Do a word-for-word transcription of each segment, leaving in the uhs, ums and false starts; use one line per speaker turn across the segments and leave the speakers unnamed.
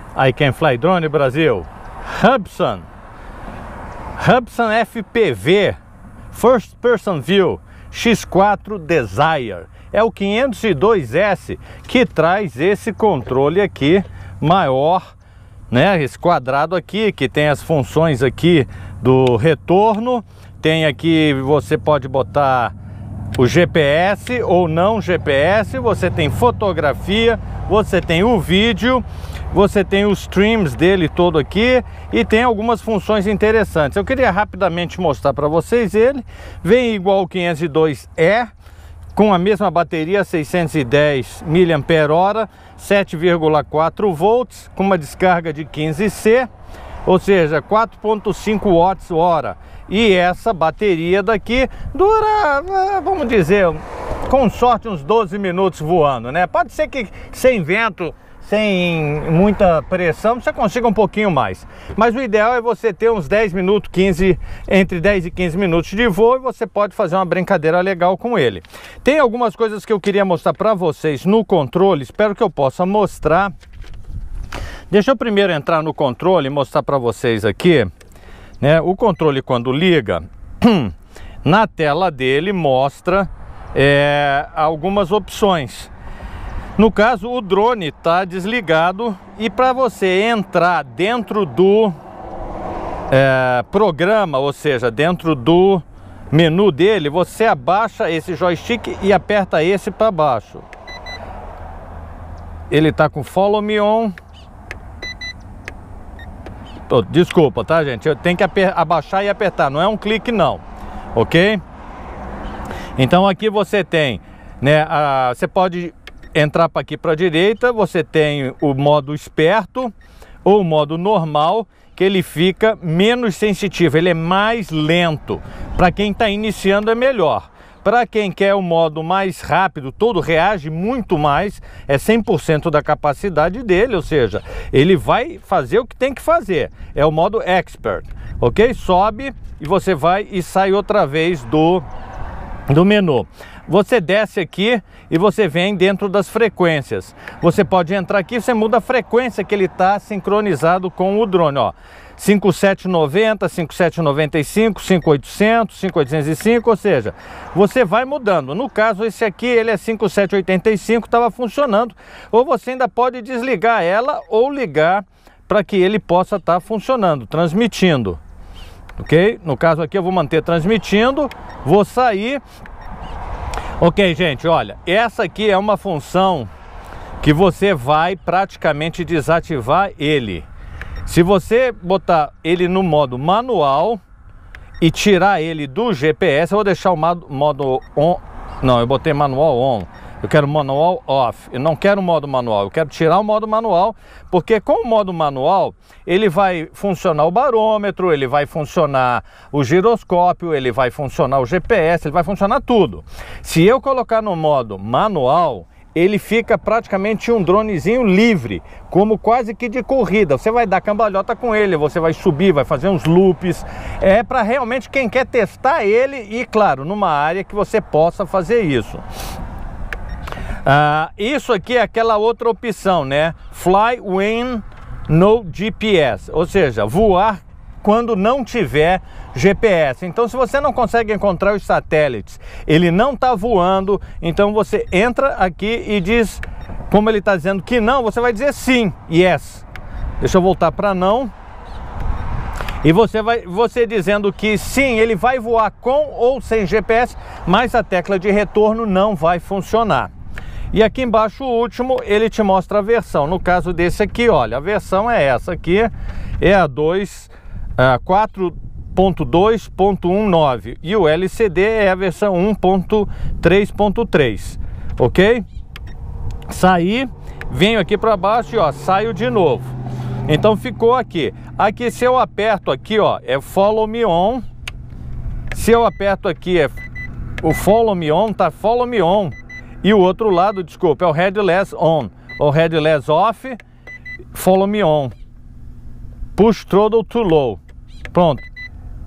I Can Fly Drone Brasil. Hubsan. Hubsan F P V First Person View X quatro Desire. É o quinhentos e dois S que traz esse controle aqui maior, né? Esse quadrado aqui que tem as funções aqui do retorno. Tem aqui, você pode botar o G P S ou não G P S, você tem fotografia, você tem o vídeo, você tem os streams dele todo aqui e tem algumas funções interessantes. Eu queria rapidamente mostrar para vocês ele. Vem igual o quinhentos e dois E, com a mesma bateria, seiscentos e dez miliampères-hora, sete vírgula quatro volts, com uma descarga de quinze C, ou seja, quatro vírgula cinco watts hora. E essa bateria daqui dura, vamos dizer, com sorte uns doze minutos voando, né? Pode ser que sem vento, sem muita pressão, você consiga um pouquinho mais. Mas o ideal é você ter uns dez minutos, quinze, entre dez e quinze minutos de voo, e você pode fazer uma brincadeira legal com ele. Tem algumas coisas que eu queria mostrar para vocês no controle, espero que eu possa mostrar. Deixa eu primeiro entrar no controle e mostrar para vocês aqui, né? O controle, quando liga, na tela dele mostra é, algumas opções. No caso, o drone está desligado e para você entrar dentro do é, programa, ou seja, dentro do menu dele, você abaixa esse joystick e aperta esse para baixo. Ele está com Follow Me On. Oh, desculpa, tá, gente? Eu tenho que abaixar e apertar, não é um clique não, ok? Então aqui você tem, né, a, você pode entrar para aqui para a direita, você tem o modo esperto ou o modo normal, que ele fica menos sensitivo, ele é mais lento. Para quem está iniciando é melhor. Para quem quer o modo mais rápido, todo reage muito mais, é cem por cento da capacidade dele, ou seja, ele vai fazer o que tem que fazer. É o modo Expert, ok? Sobe e você vai e sai outra vez do, do menu. Você desce aqui e você vem dentro das frequências. Você pode entrar aqui, você muda a frequência que ele está sincronizado com o drone, ó. cinco sete noventa, cinco sete noventa e cinco, cinco oitocentos, cinco oitocentos e cinco, ou seja, você vai mudando. No caso, esse aqui, ele é cinco sete oitenta e cinco, estava funcionando. Ou você ainda pode desligar ela ou ligar para que ele possa estar funcionando, transmitindo. Ok? No caso aqui eu vou manter transmitindo, vou sair. Ok, gente, olha, essa aqui é uma função que você vai praticamente desativar ele. Se você botar ele no modo manual e tirar ele do G P S, eu vou deixar o modo on. Não, eu botei manual on. Eu quero manual off. Eu não quero o modo manual. Eu quero tirar o modo manual, porque com o modo manual ele vai funcionar o barômetro, ele vai funcionar o giroscópio, ele vai funcionar o G P S, ele vai funcionar tudo. Se eu colocar no modo manual, ele fica praticamente um dronezinho livre, como quase que de corrida. Você vai dar cambalhota com ele, você vai subir, vai fazer uns loops. É para realmente quem quer testar ele e, claro, numa área que você possa fazer isso. Ah, isso aqui é aquela outra opção, né? Fly when no G P S, ou seja, voar quando não tiver G P S. Então, se você não consegue encontrar os satélites, ele não está voando, então você entra aqui e diz, como ele está dizendo que não, você vai dizer sim, yes. Deixa eu voltar para não. E você vai, você dizendo que sim, ele vai voar com ou sem G P S, mas a tecla de retorno não vai funcionar. E aqui embaixo, o último, ele te mostra a versão. No caso desse aqui, olha, a versão é essa aqui, é a dois, quatro ponto dois ponto dezanove e o L C D é a versão um ponto três ponto três, ok? Saí, venho aqui para baixo e ó, saio de novo. Então ficou aqui. Aqui, se eu aperto aqui, ó, é Follow Me On. Se eu aperto aqui, é o Follow Me On, tá Follow Me On. E o outro lado, desculpa, é o Headless On, ou Headless Off, Follow Me On. Push Throttle to Low. Pronto.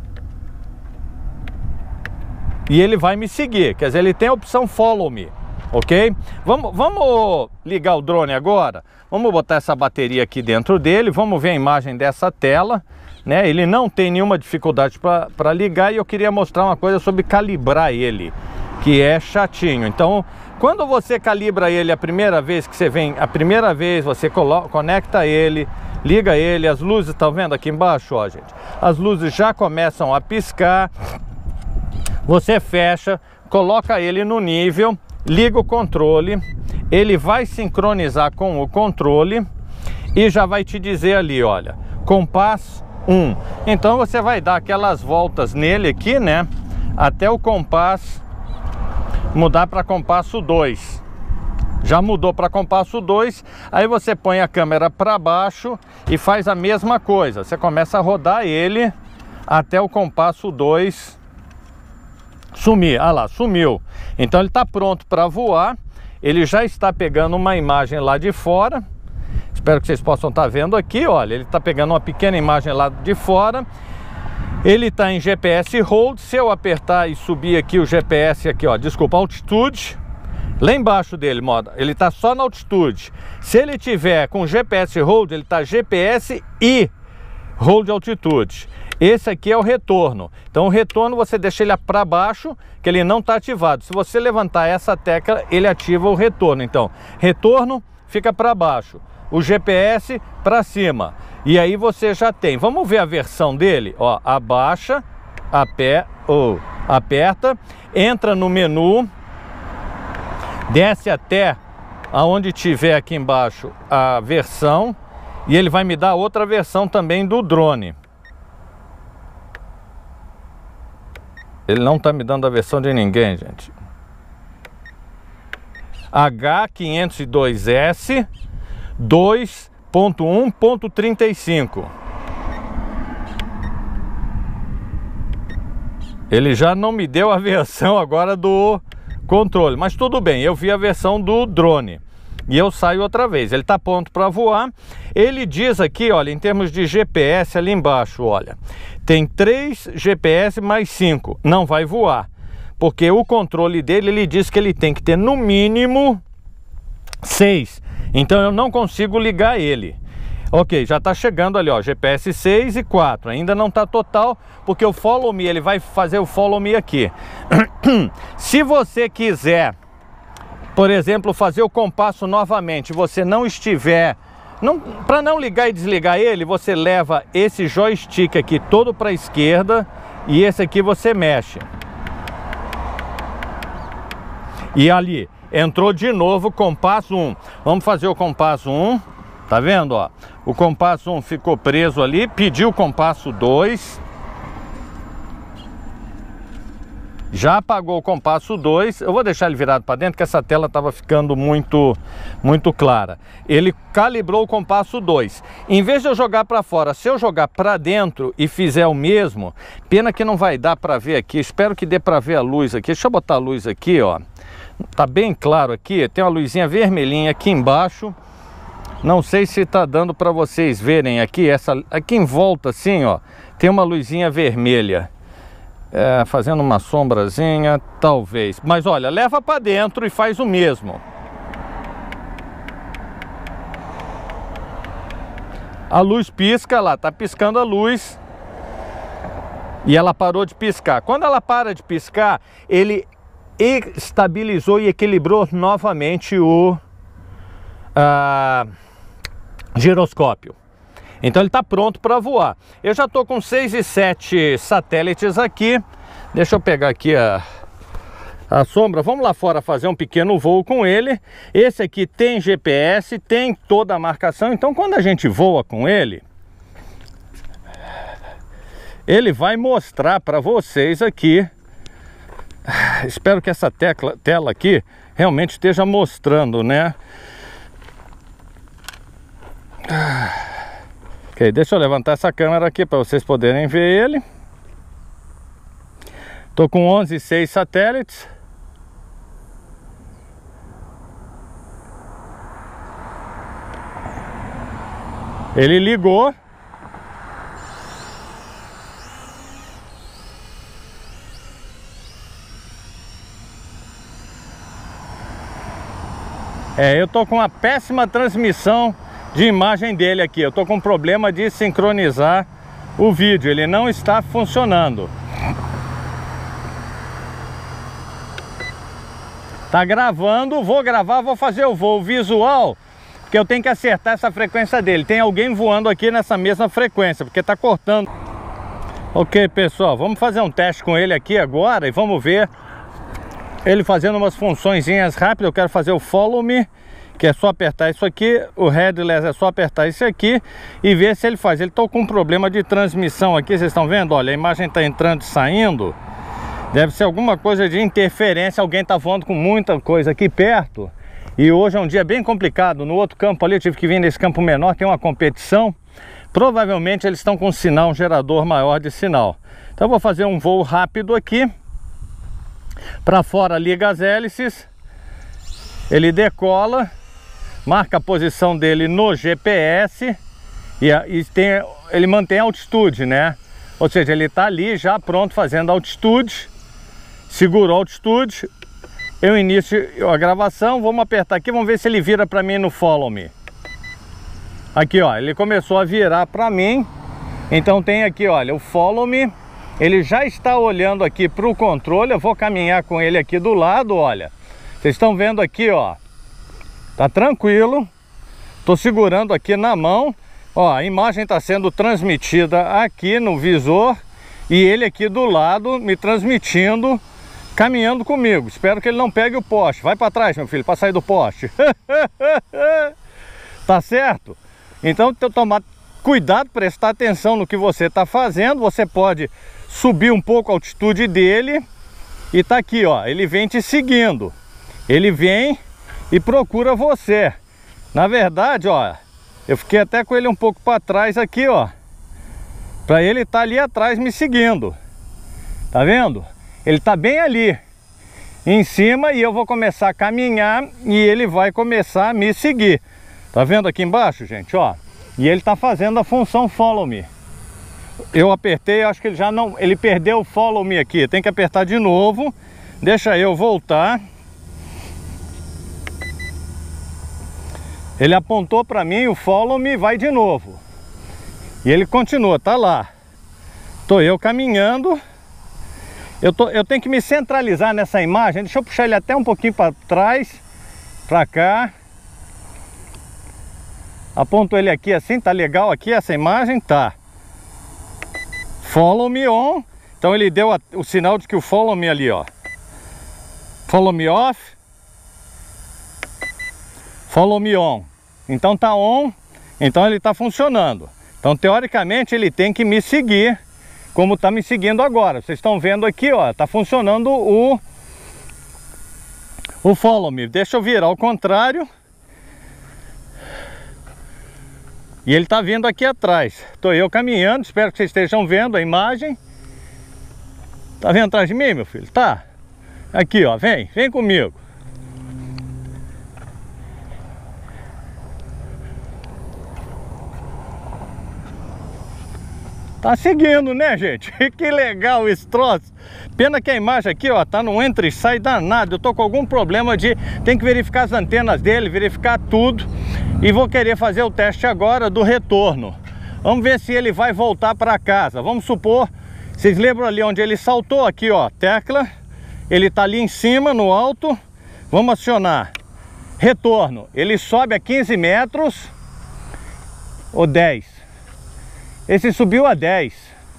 E ele vai me seguir, quer dizer, ele tem a opção Follow Me. ok? Vamos, vamos ligar o drone agora, vamos botar essa bateria aqui dentro dele, vamos ver a imagem dessa tela, né? Ele não tem nenhuma dificuldade para ligar e eu queria mostrar uma coisa sobre calibrar ele, que é chatinho. Então, quando você calibra ele a primeira vez que você vem, a primeira vez você coloca, conecta ele, liga ele, as luzes, estão vendo aqui embaixo, ó, gente? As luzes já começam a piscar, você fecha, coloca ele no nível, liga o controle, ele vai sincronizar com o controle e já vai te dizer ali, olha, compasso um. Então você vai dar aquelas voltas nele aqui, né, até o compasso mudar para compasso dois. Já mudou para compasso dois, aí você põe a câmera para baixo e faz a mesma coisa. Você começa a rodar ele até o compasso dois sumir. Ah lá, sumiu. Então ele está pronto para voar. Ele já está pegando uma imagem lá de fora. Espero que vocês possam estar vendo aqui, olha, ele está pegando uma pequena imagem lá de fora. Ele está em G P S Hold. Se eu apertar e subir aqui o G P S aqui, ó, desculpa, altitude, lá embaixo dele, moda, ele está só na altitude. Se ele tiver com G P S Hold, ele está G P S e Hold altitude. Esse aqui é o retorno. Então o retorno você deixa ele para baixo, que ele não está ativado. Se você levantar essa tecla, ele ativa o retorno. Então, retorno fica para baixo, o G P S para cima. E aí você já tem. Vamos ver a versão dele, ó, abaixa, aper, oh, aperta, entra no menu, desce até aonde tiver aqui embaixo a versão e ele vai me dar outra versão também do drone. Ele não está me dando a versão de ninguém, gente. H quinhentos e dois S dois ponto um ponto trinta e cinco. Ele já não me deu a versão agora do controle, mas tudo bem, eu vi a versão do drone e eu saio outra vez. Ele está pronto para voar. Ele diz aqui, olha, em termos de G P S ali embaixo, olha, tem três G P S mais cinco, não vai voar, porque o controle dele, ele diz que ele tem que ter no mínimo seis, então eu não consigo ligar ele. Ok, já está chegando ali, ó, G P S seis e quatro, ainda não está total, porque o Follow Me, ele vai fazer o Follow Me aqui. Se você quiser, por exemplo, fazer o compasso novamente, você não estiver, não, para não ligar e desligar ele, você leva esse joystick aqui todo para a esquerda e esse aqui você mexe. E ali, entrou de novo o compasso um. Vamos fazer o compasso um. Tá vendo, ó? O compasso um ficou preso ali, pediu o compasso dois. Já apagou o compasso dois. Eu vou deixar ele virado para dentro, que essa tela estava ficando muito, muito clara. Ele calibrou o compasso dois. Em vez de eu jogar para fora, se eu jogar para dentro e fizer o mesmo, pena que não vai dar para ver aqui. Espero que dê para ver a luz aqui. Deixa eu botar a luz aqui, ó. Tá bem claro aqui. Tem uma luzinha vermelhinha aqui embaixo. Não sei se tá dando para vocês verem aqui, essa, aqui em volta assim, ó, tem uma luzinha vermelha, é, fazendo uma sombrazinha, talvez. Mas olha, leva para dentro e faz o mesmo. A luz pisca lá, tá piscando a luz e ela parou de piscar. Quando ela para de piscar, ele estabilizou e equilibrou novamente o ah, giroscópio. Então ele está pronto para voar. Eu já estou com seis e sete satélites aqui. Deixa eu pegar aqui a, a sombra. Vamos lá fora fazer um pequeno voo com ele. Esse aqui tem G P S, tem toda a marcação. Então quando a gente voa com ele, ele vai mostrar para vocês aqui. Espero que essa tecla, tela aqui realmente esteja mostrando, né? Ok, deixa eu levantar essa câmera aqui para vocês poderem ver ele. Tô com onze e seis satélites. Ele ligou. É, eu tô com uma péssima transmissão de imagem dele aqui. Eu tô com problema de sincronizar o vídeo. Ele não está funcionando. Tá gravando, vou gravar, vou fazer o voo visual, porque eu tenho que acertar essa frequência dele. Tem alguém voando aqui nessa mesma frequência, porque tá cortando. Ok, pessoal, vamos fazer um teste com ele aqui agora e vamos ver ele fazendo umas funçõezinhas rápidas. Eu quero fazer o Follow Me, que é só apertar isso aqui. O Headless é só apertar isso aqui e ver se ele faz. Ele tá com um problema de transmissão aqui, vocês estão vendo? Olha, a imagem tá entrando e saindo. Deve ser alguma coisa de interferência. Alguém tá voando com muita coisa aqui perto. E hoje é um dia bem complicado. No outro campo ali, eu tive que vir nesse campo menor, tem uma competição. Provavelmente eles estão com um sinal, um gerador maior de sinal. Então eu vou fazer um voo rápido aqui. Para fora, liga as hélices. Ele decola, marca a posição dele no G P S e, e tem, ele mantém a altitude, né? Ou seja, ele está ali já pronto fazendo altitude. Segurou a altitude. Eu inicio a gravação. Vamos apertar aqui, vamos ver se ele vira para mim no Follow Me. Aqui, ó, ele começou a virar para mim. Então tem aqui, olha, o Follow Me. Ele já está olhando aqui para o controle. Eu vou caminhar com ele aqui do lado, olha. Vocês estão vendo aqui, ó. Tá tranquilo. Tô segurando aqui na mão. Ó, a imagem está sendo transmitida aqui no visor. E ele aqui do lado me transmitindo, caminhando comigo. Espero que ele não pegue o poste. Vai para trás, meu filho, para sair do poste. Tá certo? Então, tomar cuidado, prestar atenção no que você está fazendo. Você pode subir um pouco a altitude dele. E tá aqui, ó, ele vem te seguindo. Ele vem e procura você. Na verdade, ó, eu fiquei até com ele um pouco para trás aqui, ó, para ele estar ali atrás me seguindo. Tá vendo? Ele tá bem ali em cima e eu vou começar a caminhar e ele vai começar a me seguir. Tá vendo aqui embaixo, gente, ó? E ele tá fazendo a função Follow Me. Eu apertei, acho que ele já não... Ele perdeu o Follow Me aqui. Tem que apertar de novo. Deixa eu voltar. Ele apontou para mim, o Follow Me vai de novo. E ele continua, tá lá. Tô eu caminhando. Eu, tô, eu tenho que me centralizar nessa imagem. Deixa eu puxar ele até um pouquinho para trás. Para cá. Aponto ele aqui assim, tá legal aqui essa imagem? Tá. Follow Me On. Então ele deu a, o sinal de que o Follow Me ali, ó. Follow Me Off. Follow Me On. Então tá on. Então ele tá funcionando. Então teoricamente ele tem que me seguir como tá me seguindo agora. Vocês estão vendo aqui, ó. Tá funcionando o O Follow Me. Deixa eu virar ao contrário. E ele tá vindo aqui atrás. Tô eu caminhando, espero que vocês estejam vendo a imagem. Tá vendo atrás de mim, meu filho? Tá. Aqui, ó, vem, vem comigo. Tá seguindo, né, gente? Que legal esse troço. Pena que a imagem aqui, ó, tá no entra e sai danado. Eu tô com algum problema de... Tem que verificar as antenas dele, verificar tudo. E vou querer fazer o teste agora do retorno. Vamos ver se ele vai voltar para casa. Vamos supor... Vocês lembram ali onde ele saltou? Aqui, ó, tecla. Ele tá ali em cima, no alto. Vamos acionar. Retorno. Ele sobe a quinze metros. Ou dez. Esse subiu a dez.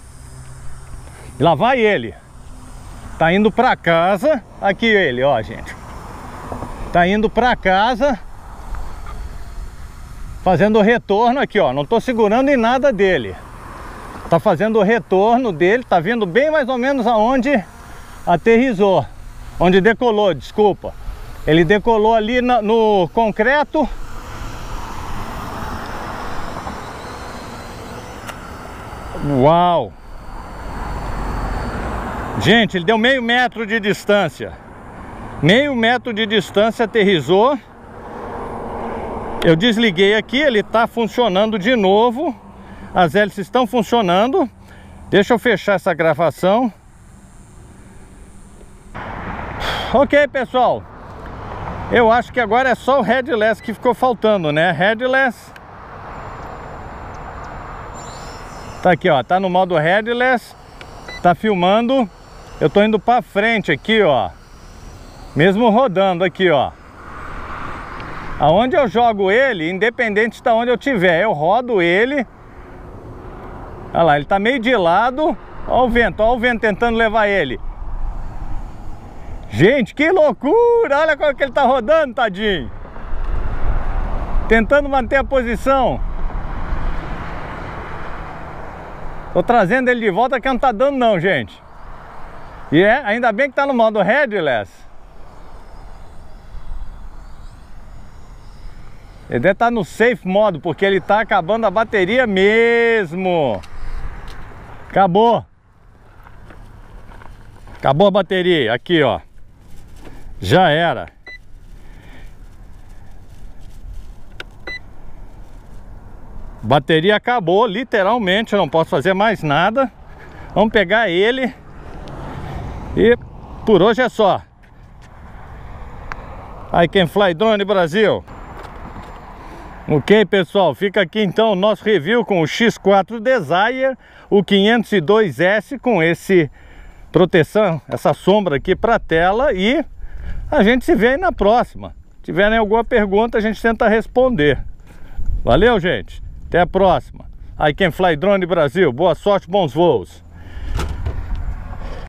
Lá vai ele. Tá indo para casa. Aqui ele, ó, gente. Tá indo para casa. Fazendo o retorno aqui, ó. Não tô segurando em nada dele. Tá fazendo o retorno dele. Tá vindo bem mais ou menos aonde aterrissou. Onde decolou, desculpa. Ele decolou ali na, no concreto. Uau! Gente, ele deu meio metro de distância. Meio metro de distância, aterrissou. Eu desliguei aqui, ele está funcionando de novo. As hélices estão funcionando. Deixa eu fechar essa gravação. Ok, pessoal. Eu acho que agora é só o headless que ficou faltando, né? Headless. Tá aqui, ó, tá no modo headless. Tá filmando. Eu tô indo pra frente aqui, ó. Mesmo rodando aqui, ó. Aonde eu jogo ele, independente de onde eu tiver, eu rodo ele. Olha lá, ele tá meio de lado. Olha o vento, olha o vento tentando levar ele. Gente, que loucura! Olha como que ele tá rodando, tadinho. Tentando manter a posição. Tô trazendo ele de volta que não tá dando não, gente. E é, ainda bem que tá no modo headless. Ele deve estar no safe modo, porque ele tá acabando a bateria mesmo. Acabou. Acabou a bateria, aqui ó. Já era. Bateria acabou, literalmente, eu não posso fazer mais nada. Vamos pegar ele. E por hoje é só. I Can Fly Drone Brasil. Ok, pessoal, fica aqui então o nosso review com o X quatro Desire, o quinhentos e dois S com esse proteção, essa sombra aqui para tela, e a gente se vê aí na próxima. Se tiverem alguma pergunta, a gente tenta responder. Valeu, gente. Até a próxima. I Can Fly Drone Brasil. Boa sorte, bons voos.